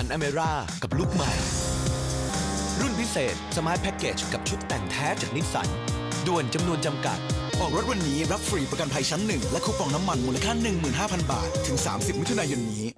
นอเมร่ากับลุคใหม่รุ่นพิเศษสมาร์ทแพ็กเกจกับชุดแต่งแท้จากนิสสันด่วนจำนวนจำกัดออกรถวันนี้รับฟรีประกันภัยชั้น1และคูปองน้ำมันมูลค่า 15,000 บาทถึง 30 มิถุนายนนี้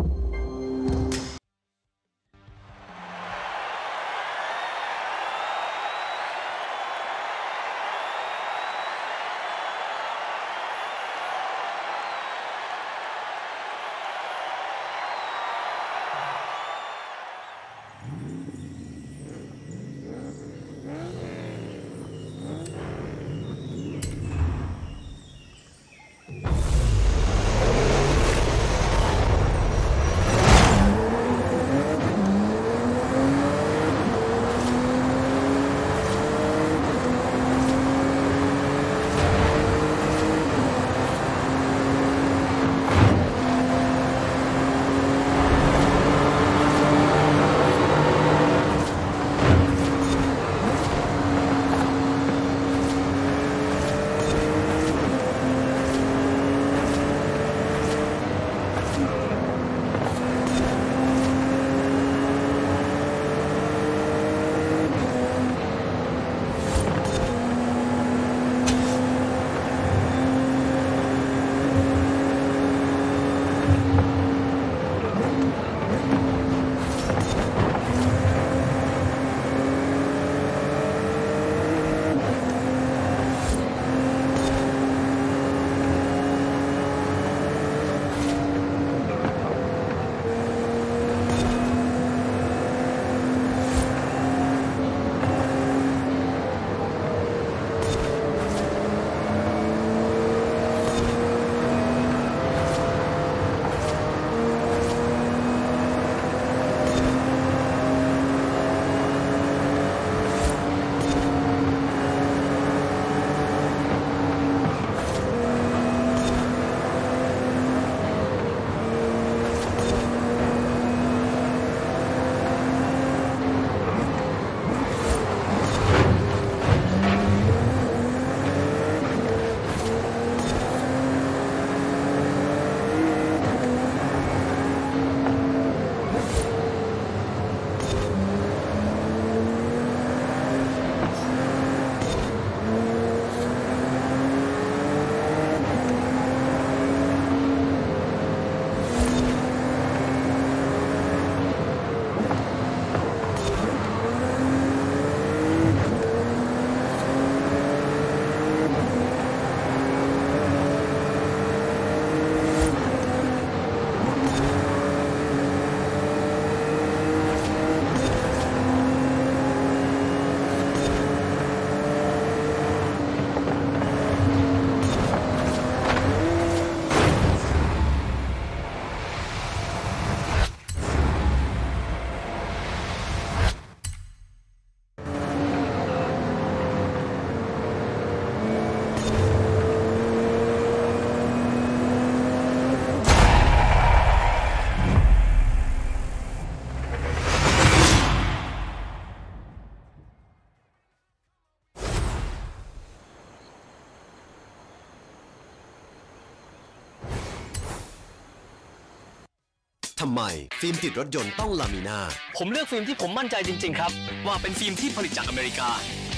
ทำไมฟิล์มติดรถยนต์ต้องลามิน่าผมเลือกฟิล์มที่ผมมั่นใจจริงๆครับว่าเป็นฟิล์มที่ผลิตจากอเมริกา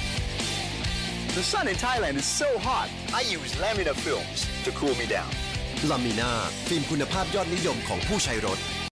The sun in Thailand is so hot. I use Lamina films to cool me down. ลามิน่าฟิล์มคุณภาพยอดนิยมของผู้ใช้รถ